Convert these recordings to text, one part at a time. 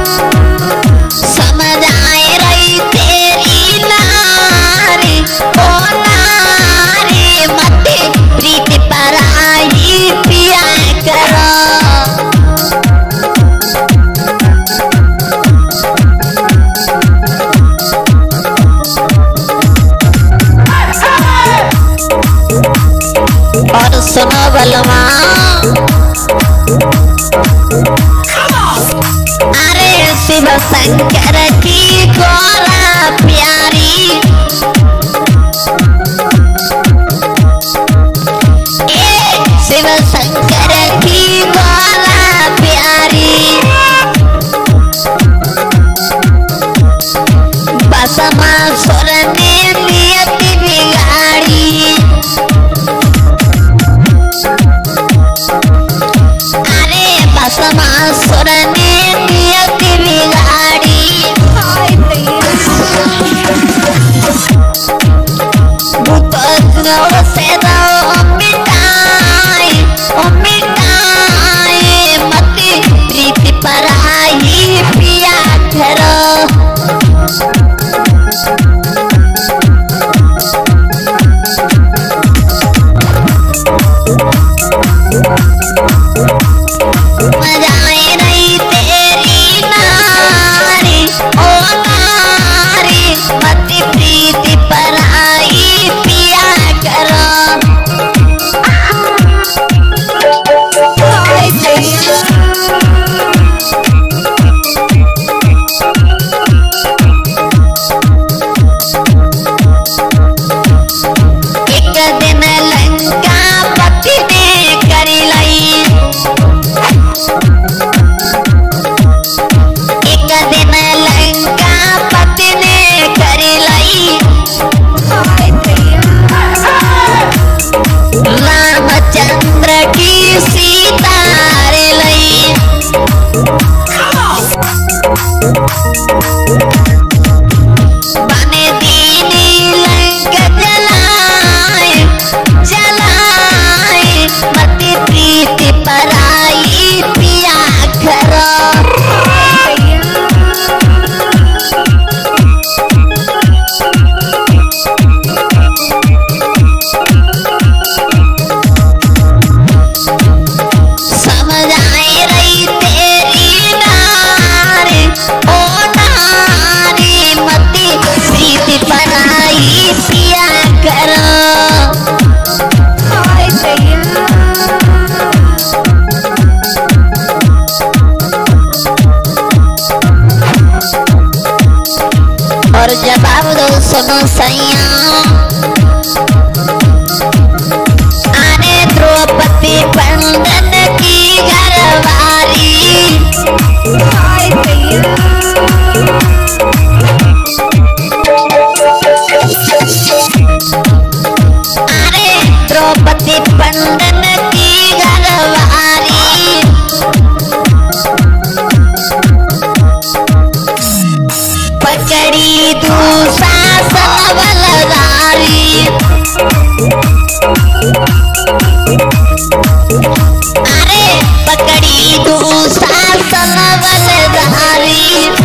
समझाए रही तेरी नारी ओ नारी मत प्रीति पराई पिया करो। और सुनो बलवा अरे शिव शंकर की गोरा प्यारी शिव शंकर की गोरा प्यारी भस्मासुर ने नियति बिगाड़ी भस्मासुर ने नियति बिगाड़ी भूतों से मिटाए मत प्रीति पराई पिया करो। मजाए रही तेरी नारी ओ नारी मत प्रीति पराई पिया करो। एक दिन लंका पति ने करी लाई एक दिन लंका पति ने करी लाई रामचंद्र की सीता रे लई बने दीनी लंका जलाए मत प्रीति पराई पिया करो। समझाए रही तेरी नारी ओ नारी मत प्रीति पराई पिया करो। और जवाब दो सुनो सैया आने द्रौपदी पंडन की घरवाली अरे द्रौपदी पंडन की घरवाली पकड़ी दुशासन बलधारी अरे पकड़ी दुशासन बलधारी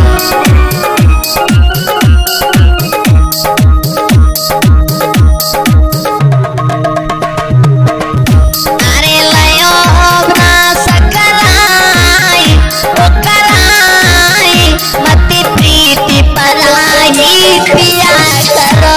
अरे लयो नाश कराई ओ कराई मत प्रीति पराई पिया करो।